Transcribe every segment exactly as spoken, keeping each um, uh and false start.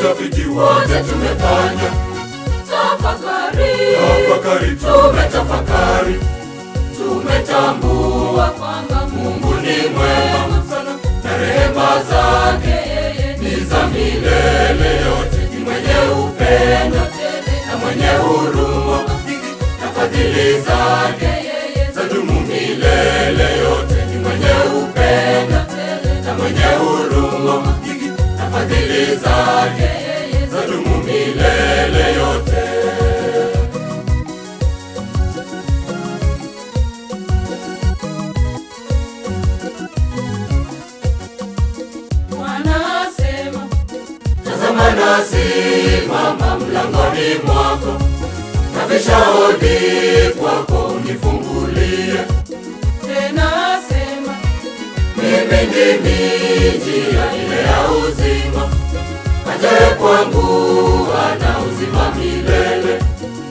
utafiti wote tumefanya. Tafakari, tafakari, tumetafakari, tumetambua kwamba Mungu ni mwema sana, na rehema zake ni za milele yote. Ni mwenye upendo tele na mwenye huruma, na fadhili zake zadumu milele yote. ni mwenye upendo tele na mwenye huruma, na fadhili zake zadumu milele yote. Wanasema, tazama nasimama mlangoni mwako, nabisha hodi kwako unifungulie. tena sema, Mimi ndimi njia ile ya uzima, ajaye kwangu ana uzima milele.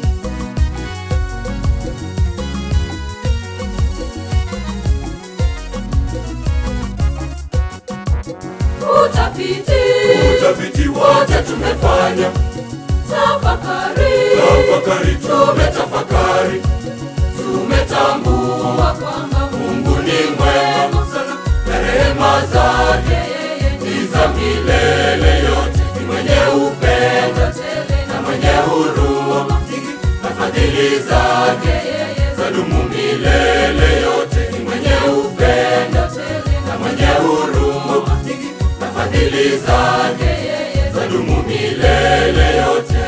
utafiti, Utafiti wote tumefanya. tafakari, Tafakari, tumetafakari, tumetambua kwamba Mungu ni mwema sana, na rehema zake ni za milele yote. Ni mwenye upendo tele na mwenye huruma, na fadhili zake zadumu milele yote. Ni mwenye upendo tele na mwenye huruma, na fadhili zake zadumu milele yote.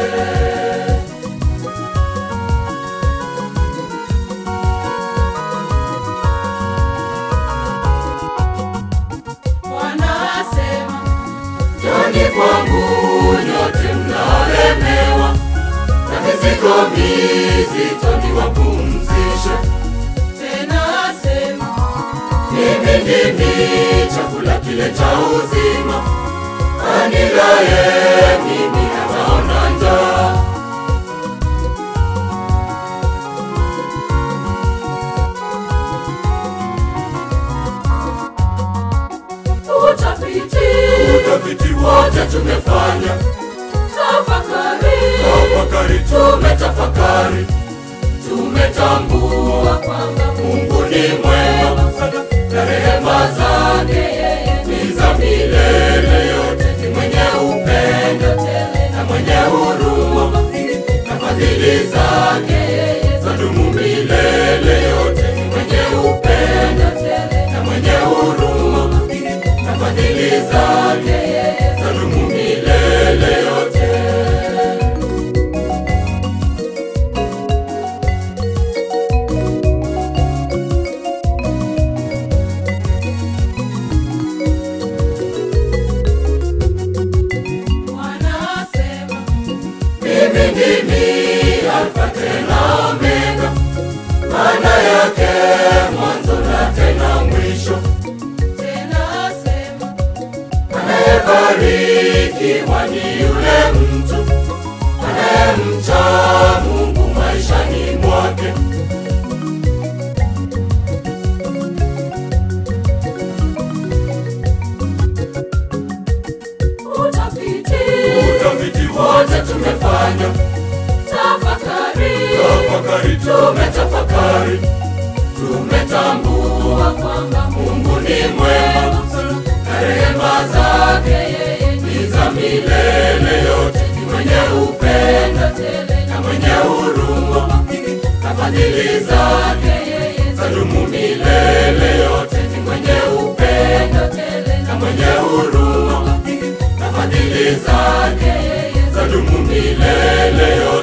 wanasema, Njoni kwangu nyote mnaolemewa na mizigo mizito, niwapumzishe. tena sema, Mimi ndimi chakula kile cha uzima, anilaye mimi hataona njaa. utafiti, Utafiti wote tumefanya. tafakari, Tafakari, tumetafakari, tumetambua kwamba Mungu ni mwema sana, na rehema zake ni za milele yote. Ni mwenye upendo tele na mwenye huruma, na fadhili zake zadumu milele yote. Ni mwenye upendo tele na mwenye huruma, na fadhili zake zadumu milele yote. wanasema, Mimi ndimi Alfa tena Omega, maana yake mwanzo na tena mwisho. tena sema, Anayebarikiwa ni yule mtu anayemcha Mungu maishani mwake. utafiti, Utafiti wote tumefanya. tafakari, Tafakari, tumetafakari, tumetambua kwamba Mungu ni mwema sana, na rehema zake ni za milele yote. Ni mwenye upendo tele na mwenye huruma, na fadhili zake zadumu milele yote. Ni mwenye upendo tele na mwenye huruma, na fadhili zake zadumu milele yote.